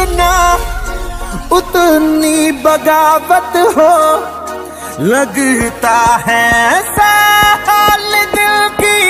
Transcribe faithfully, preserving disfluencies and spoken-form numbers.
जितना उतनी बगावत हो। लगता है साल दिल की